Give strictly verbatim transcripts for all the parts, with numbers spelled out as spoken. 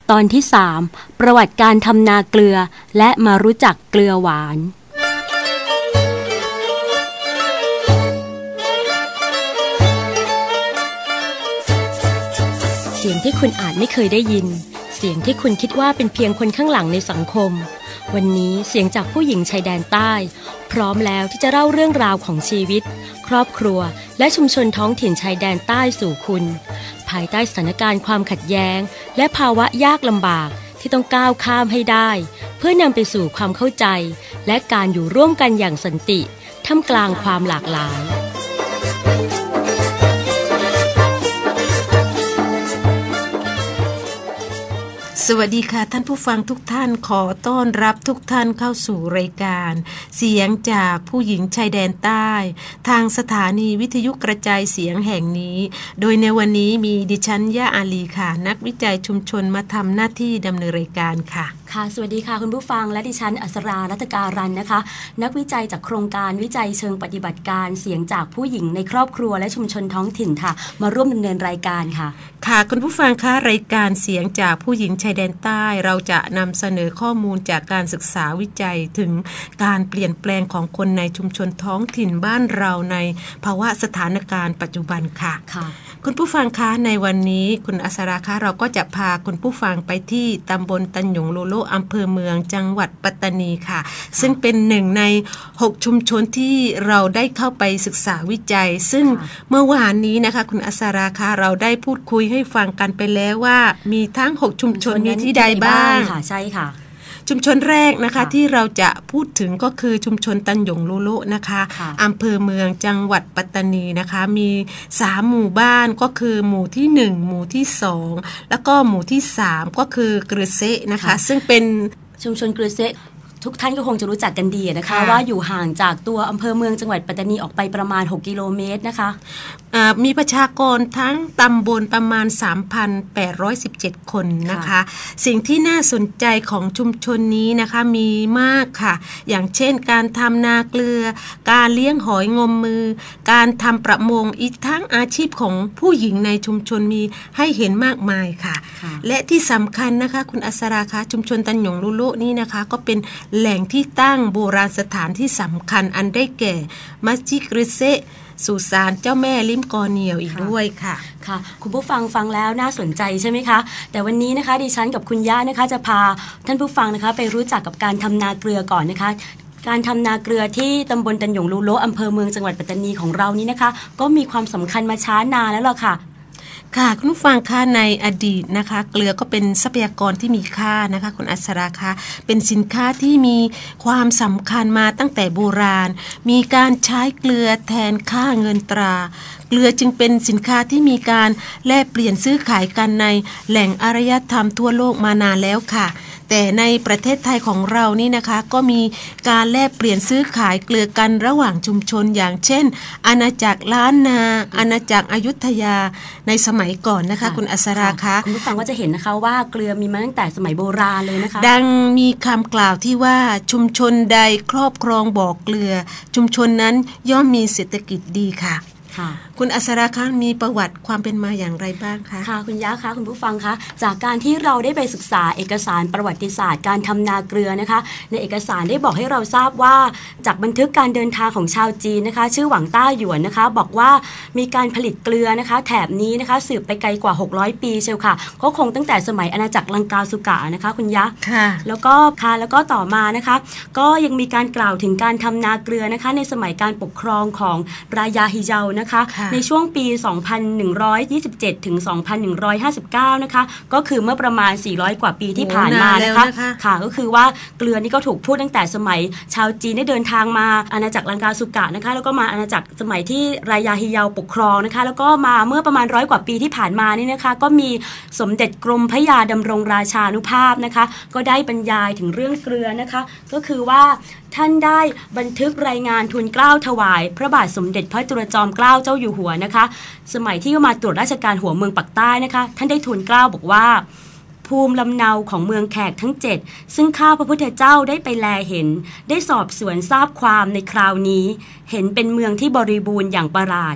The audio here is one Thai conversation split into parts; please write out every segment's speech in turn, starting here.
ตอนที่สามประวัติการทำนาเกลือและมารู้จักเกลือหวานเสียงที่คุณอาจไม่เคยได้ยินเสียงที่คุณคิดว่าเป็นเพียงคนข้างหลังในสังคมวันนี้เสียงจากผู้หญิงชายแดนใต้พร้อมแล้วที่จะเล่าเรื่องราวของชีวิตครอบครัวและชุมชนท้องถิ่นชายแดนใต้สู่คุณภายใต้สถานการณ์ความขัดแย้งและภาวะยากลำบากที่ต้องก้าวข้ามให้ได้เพื่อนำไปสู่ความเข้าใจและการอยู่ร่วมกันอย่างสันติท่ามกลางความหลากหลายสวัสดีค่ะท่านผู้ฟังทุกท่านขอต้อนรับทุกท่านเข้าสู่รายการเสียงจากผู้หญิงชายแดนใต้ทางสถานีวิทยุกระจายเสียงแห่งนี้โดยในวันนี้มีดิฉันย่าอาลีค่ะนักวิจัยชุมชนมาทำหน้าที่ดำเนินรายการค่ะค่ะสวัสดีค่ะคุณผู้ฟังและดิฉันอัสรารัตการันนะคะนักวิจัยจากโครงการวิจัยเชิงปฏิบัติการเสียงจากผู้หญิงในครอบครัวและชุมชนท้องถิ่นค่ะมาร่วมดำเนินรายการค่ะค่ะคุณผู้ฟังคะรายการเสียงจากผู้หญิงชายแดนใต้เราจะนำเสนอข้อมูลจากการศึกษาวิจัยถึงการเปลี่ยนแปลงของคนในชุมชนท้องถิ่นบ้านเราในภาวะสถานการณ์ปัจจุบันค่ะค่ะคุณผู้ฟังคะในวันนี้คุณอัสราคะเราก็จะพาคุณผู้ฟังไปที่ตำบลตันหยงโลโลอำเภอเมืองจังหวัดปัตตานีค่ะซึ่งเป็นหนึ่งในหกชุมชนที่เราได้เข้าไปศึกษาวิจัยซึ่งเมื่อวานนี้นะคะคุณอัสราคะเราได้พูดคุยให้ฟังกันไปแล้วว่ามีทั้งหกชุมชนมีที่ใดบ้างค่ะใช่ค่ะชุมชนแรกนะคะที่เราจะพูดถึงก็คือชุมชนตันหยงโลโลนะคะอำเภอเมืองจังหวัดปัตตานีนะคะมีสามหมู่บ้านก็คือหมู่ที่หนึ่งหมู่ที่สองแล้วก็หมู่ที่สามก็คือกระเซะนะคะซึ่งเป็นชุมชนกระเซะทุกท่านก็คงจะรู้จักกันดีนะคะว่าอยู่ห่างจากตัวอำเภอเมืองจังหวัดปัตตานีออกไปประมาณหกกิโลเมตรนะคะมีประชากรทั้งตำบลประมาณ สามพันแปดร้อยสิบเจ็ด คนนะคะสิ่งที่น่าสนใจของชุมชนนี้นะคะมีมากค่ะอย่างเช่นการทำนาเกลือการเลี้ยงหอยงมมือการทำประมงอีกทั้งอาชีพของผู้หญิงในชุมชนมีให้เห็นมากมายค่ะและที่สำคัญนะคะคุณอัสราคะชุมชนตันหยงลุโลนี่นะคะก็เป็นแหล่งที่ตั้งโบราณสถานที่สำคัญอันได้แก่มัสยิดกระเซะสุสานเจ้าแม่ลิ้มกอเหนียวอีกด้วยค่ะค่ะคุณผู้ฟังฟังแล้วน่าสนใจใช่ไหมคะแต่วันนี้นะคะดิฉันกับคุณย่านะคะจะพาท่านผู้ฟังนะคะไปรู้จักกับการทำนาเกลือก่อนนะคะการทำนาเกลือที่ตำบลตันหยงลูโลอำเภอเมืองจังหวัดปัตตานีของเรานี้นะคะก็มีความสำคัญมาช้านานแล้วล่ะค่ะค่ะคุณผู้ฟังคะในอดีตนะคะเกลือก็เป็นทรัพยากรที่มีค่านะคะคุณอัสราคะเป็นสินค้าที่มีความสำคัญมาตั้งแต่โบราณมีการใช้เกลือแทนค่าเงินตราเกลือจึงเป็นสินค้าที่มีการแลกเปลี่ยนซื้อขายกันในแหล่งอารยธรรมทั่วโลกมานานแล้วค่ะแต่ในประเทศไทยของเรานี่นะคะก็มีการแลกเปลี่ยนซื้อขายเกลือกันระหว่างชุมชนอย่างเช่นอาณาจักรล้านนาอาณาจักรอยุธยาในสมัยก่อนนะคะคุณอัสราคะคุณผู้ฟังก็จะเห็นนะคะว่าเกลือมีมาตั้งแต่สมัยโบราณเลยนะคะดังมีคำกล่าวที่ว่าชุมชนใดครอบครองบ่อเกลือชุมชนนั้นย่อมมีเศรษฐกิจดีค่ะคุณอัสราคะมีประวัติความเป็นมาอย่างไรบ้างคะค่ะคุณย่าคะคุณผู้ฟังคะจากการที่เราได้ไปศึกษาเอกสารประวัติศาสตร์การทำนาเกลือนะคะในเอกสารได้บอกให้เราทราบว่าจากบันทึกการเดินทางของชาวจีนนะคะชื่อหวังต้าหยวนนะคะบอกว่ามีการผลิตเกลือนะคะแถบนี้นะคะสืบไปไกลกว่าหกร้อยปีเชียวค่ะก็คงตั้งแต่สมัยอาณาจักรลังกาสุกะนะคะคุณย่าค่ะแล้วก็ค่ะแล้วก็ต่อมานะคะก็ยังมีการกล่าวถึงการทำนาเกลือนะคะในสมัยการปกครองของรายาฮิเจานะคะในช่วงปี สองพันหนึ่งร้อยยี่สิบเจ็ด ถึง สองพันหนึ่งร้อยห้าสิบเก้า นะคะก็คือเมื่อประมาณสี่ร้อยกว่าปีที่ผ่านมานะคะค่ะก็คือว่าเกลือนี่ก็ถูกพูดตั้งแต่สมัยชาวจีนได้เดินทางมาอาณาจักรลังกาสุกะนะคะแล้วก็มาอาณาจักรสมัยที่รายาฮิเยาปกครองนะคะแล้วก็มาเมื่อประมาณร้อยกว่าปีที่ผ่านมานี่นะคะก็มีสมเด็จกรมพระยาดำรงราชานุภาพนะคะก็ได้บรรยายถึงเรื่องเกลือนะคะก็คือว่าท่านได้บันทึกรายงานทูลเกล้าถวายพระบาทสมเด็จพระจุลจอมเกล้าเจ้าอยู่หัวนะคะสมัยที่มาตรวจราชการหัวเมืองปักใต้นะคะท่านได้ทูลเกล้าบอกว่าภูมิลำเนาของเมืองแขกทั้งเจ็ดซึ่งข้าพระพุทธเจ้าได้ไปแลเห็นได้สอบสวนทราบความในคราวนี้เห็นเป็นเมืองที่บริบูรณ์อย่างประหลาด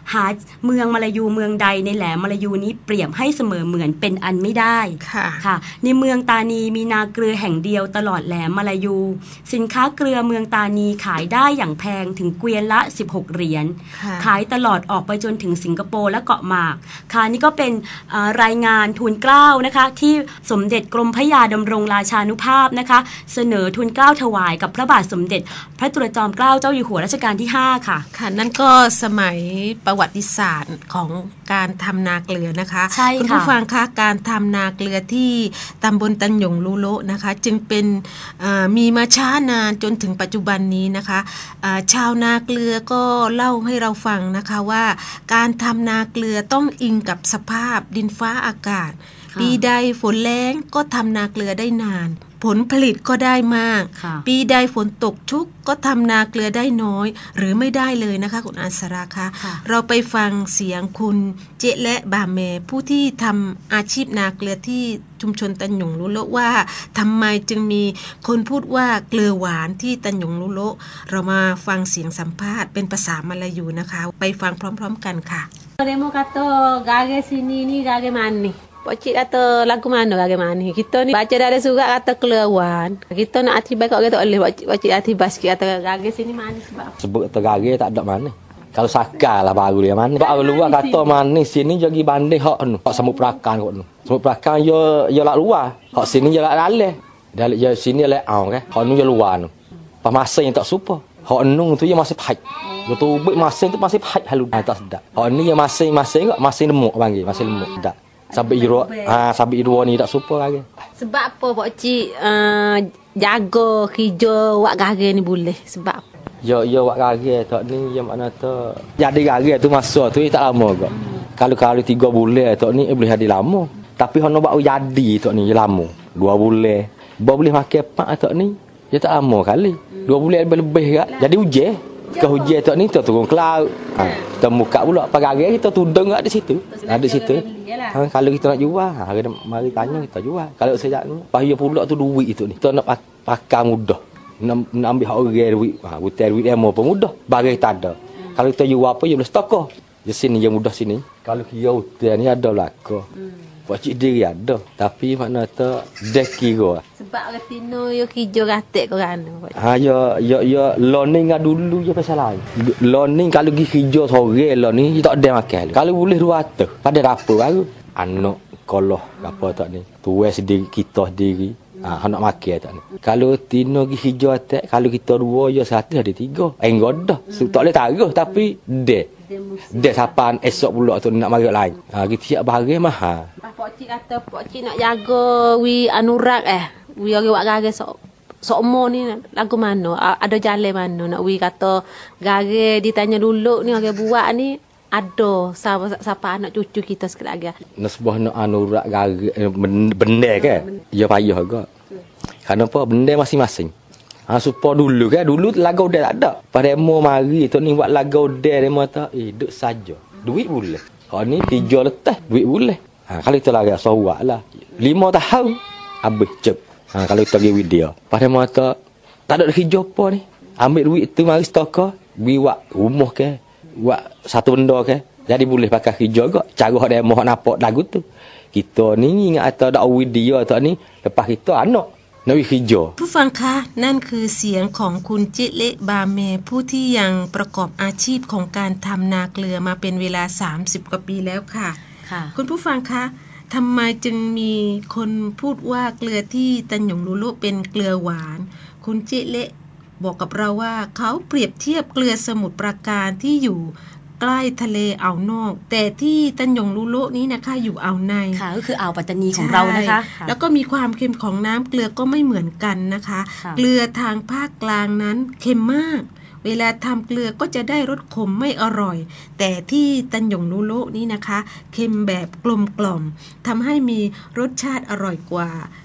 หาเมืองมาลายูเมืองใดในแหลมมาลายูนี้เปรียบให้เสมอเหมือนเป็นอันไม่ได้ค่ะค่ะในเมืองตานีมีนาเกลือแห่งเดียวตลอดแหลมมาลายูสินค้าเกลือเมืองตานีขายได้อย่างแพงถึงเกวียนละสิบหกเหรียญขายตลอดออกไปจนถึงสิงคโปร์และเกาะหมากค่ะนี่ก็เป็นรายงานทูลเกล้านะคะที่สมเด็จกรมพระยาดำรงราชานุภาพนะคะเสนอทูลเกล้าถวายกับพระบาทสมเด็จพระจุลจอมเกล้าเจ้าอยู่หัวรัชกาลที่ห้าค่ะค่ะนั่นก็สมัยประวัติศาสตร์ของการทำนาเกลือนะคะใช่ค่ะคุณผู้ฟังคะการทำนาเกลือที่ตำบลตันหยงลูโลนะคะจึงเป็นมีมาช้านานจนถึงปัจจุบันนี้นะคะชาวนาเกลือก็เล่าให้เราฟังนะคะว่าการทำนาเกลือต้องอิงกับสภาพดินฟ้าอากาศปีใดฝนแล้งก็ทำนาเกลือได้นานผลผลิตก็ได้มากปีใดฝนตกชุกก็ทำนาเกลือได้น้อยหรือไม่ได้เลยนะคะคุณอัศราคะเราไปฟังเสียงคุณเจและบาเมผู้ที่ทำอาชีพนาเกลือที่ชุมชนตันหยงลุโลว่าทำไมจึงมีคนพูดว่าเกลือหวานที่ตันหยงลุโลเรามาฟังเสียงสัมภาษณ์เป็นภาษามลายูนะคะไปฟังพร้อมๆกันค่ะ Demo kata gage sini ni gage mani. Pocik kata lagu mana gage mani. Kita ni baca dari surat kata keluaran. Kita nak atibai kok kita boleh pocik atibai sikit kata gage sini mani sebab. Sebut kata gage tak ada mani. Kalau sakar lah baru dia mani. Sebab luar kata mani sini jadi banding hak nu. Hak Samut Prakan kok nu. Samut Prakan yo yo lak luar. Hak sini yo lak dalam. Dalam yo sini lak au kan. Hak nu yo luar nu. Pemasa yang tak supa. Hak nu tu yo masih pahit. Betul buat masing tu masih pahit halu ah, tak sedap. Hak ni yang masing-masing kok masing lemuk panggil, masing lemuk sedap. Sampai iro ah sampai iro ni tak supa lagi. Sebab apa pak cik uh, jaga hijau wak gage ni boleh sebab Ya ya wak gage tak ni yang makna tu jadi gage tu masa tu tak lama kok. Kalau kalau tiga bulan tak ni boleh jadi lama. Tapi hak nak buat jadi tak ni lama. Dua bulan. Ba boleh makan pak tak ni. Dia tak lama kali. Dua bulan lebih-lebih kak. Jadi hujan. Ke hujan tu ni tu turun ke laut. Ha, kita buka pula pagi kita tudung kat di situ. Ada situ. Ha, kalau kita nak jual, ha, mari tanya kita jual. Kalau sejak ni, bahaya pula tu duit itu ni. Kita nak pakai mudah. Nak, nak ambil hak orang duit. Ha, butai duit demo pun mudah. Barang tak ada. Kalau kita jual apa, ya boleh stokor. Di sini yang mudah sini. Kalau kira hotel ni ada belaka. Pakcik diri ada. Tapi makna tu dah kira. Sebab orang Tino yo hijau gatek korang. Ha ya ya ya learning dulu je pasal lain. Learning kalau gi hijau sore lah ni tak ada makan. Kalau boleh dua ratus pada dapur baru anak koloh apa tak ni. Tuai sendiri kita sendiri. Ha nak makan tak ni. Kalau Tino gi hijau tak kalau kita dua je satu ada tiga. Enggak dah. Tak boleh taruh tapi deh. Dia sapan esok pula tu nak mari lain. Ha kita siap barang mahal. Pak cik kata pak cik nak jaga wi anurak eh. Wi orang buat gare sok sokmo ni lagu mana? Ada jalan mana nak wi kata gare ditanya dulu ni orang buat ni ada siapa siapa anak cucu kita sekali lagi. Nak sebuah nak anurak gare benda ke? Ya payah juga. Kenapa benda masing-masing? Ha supaya dulu kan dulu lagu dah tak ada. Pada demo mari tu ni buat lagu dah demo tak eh duk saja. Duit boleh. Hak ni tiga letas duit boleh. Ha kalau kita lagi sawak lah. Lima tahun habis cep. Ha kalau kita pergi video. Pada mata tak ada hijau apa ni. Ambil duit tu mari stokor, beli buat rumah ke, buat satu benda ke. Jadi boleh pakai hijau juga. Cara hak demo hak nampak lagu tu. Kita ni ingat atau dak video tak ni lepas kita anak ผู้ฟังคะนั่นคือเสียงของคุณจิเลบาเมผู้ที่ยังประกอบอาชีพของการทำนาเกลือมาเป็นเวลาสามสิบกว่าปีแล้วค่ะคุณผู้ฟังคะทำไมจึงมีคนพูดว่าเกลือที่ตันหยงลูโลเป็นเกลือหวานคุณจิเลบอกกับเราว่าเขาเปรียบเทียบเกลือสมุทรปราการที่อยู่ใกล้ทะเลอ่าวนอกแต่ที่ตันหยงลูโลนี้นะคะอยู่อ่าวในค่ะก็คืออ่าวปัตตานีของเรานะคะแล้วก็มีความเค็มของน้ำเกลือก็ไม่เหมือนกันนะคะเกลือทางภาคกลางนั้นเค็มมากเวลาทำเกลือก็จะได้รสขมไม่อร่อยแต่ที่ตันหยงลูโลนี้นะคะเค็มแบบกลมกล่อมทำให้มีรสชาติอร่อยกว่า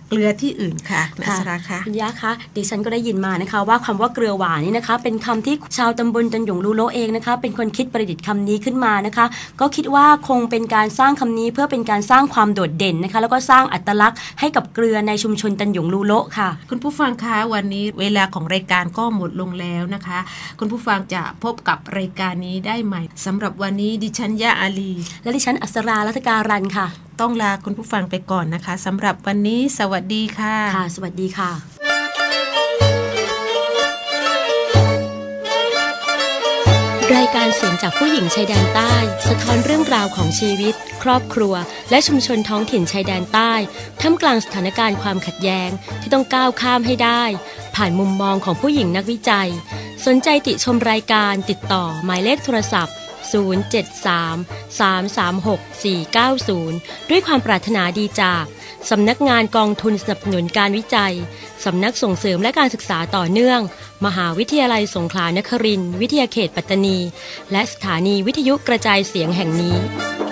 เกลือที่อื่นค่ะคุณอัศราคะคุณย่าคะดิฉันก็ได้ยินมานะคะว่าคำว่าเกลือหวานนี่นะคะเป็นคำที่ชาวตำบลตันหยงลูโลเองนะคะเป็นคนคิดประดิษฐ์คำนี้ขึ้นมานะคะก็คิดว่าคงเป็นการสร้างคำนี้เพื่อเป็นการสร้างความโดดเด่นนะคะแล้วก็สร้างอัตลักษณ์ให้กับเกลือในชุมชนตันหยงลูโลค่ะคุณผู้ฟังคะวันนี้เวลาของรายการก็หมดลงแล้วนะคะคุณผู้ฟังจะพบกับรายการนี้ได้ใหม่สำหรับวันนี้ดิฉันย่าอาลีและดิฉันอัศรารัตการันค่ะต้องลาคุณผู้ฟังไปก่อนนะคะสำหรับวันนี้สวัสดีค่ะค่ะสวัสดีค่ะรายการเสียงจากผู้หญิงชายแดนใต้สะท้อนเรื่องราวของชีวิตครอบครัวและชุมชนท้องถิ่นชายแดนใต้ท่ามกลางสถานการณ์ความขัดแย้งที่ต้องก้าวข้ามให้ได้ผ่านมุมมองของผู้หญิงนักวิจัยสนใจติชมรายการติดต่อหมายเลขโทรศัพท์ศูนย์ เจ็ด สาม สาม สาม หก สี่ เก้า ศูนย์ด้วยความปรารถนาดีจากสำนักงานกองทุนสนับสนุนการวิจัยสำนักส่งเสริมและการศึกษาต่อเนื่องมหาวิทยาลัยสงขลานครินทร์วิทยาเขตปัตตานีและสถานีวิทยุกระจายเสียงแห่งนี้